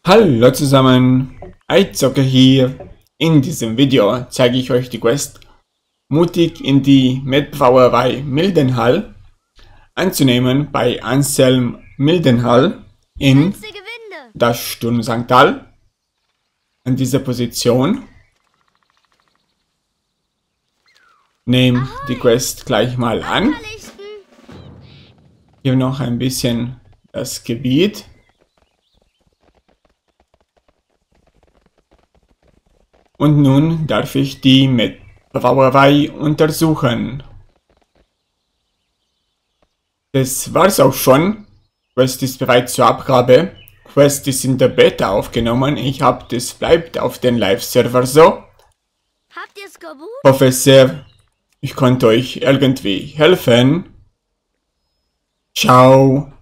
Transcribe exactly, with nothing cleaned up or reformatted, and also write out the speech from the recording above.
Hallo zusammen, iZocker hier. In diesem Video zeige ich euch die Quest mutig in die Metbrauerei Mildenhall anzunehmen bei Anselm Mildenhall in das Sturmsanktal an dieser Position. Nehme die Quest gleich mal an. Hier noch ein bisschen das Gebiet. Und nun darf ich die Metbrauerei untersuchen. Das war's auch schon. Quest ist bereit zur Abgabe. Quest ist in der Beta aufgenommen. Ich habe, das bleibt auf den Live-Server so. Habt ihr's gebucht? Hoffe sehr, ich konnte euch irgendwie helfen. Ciao.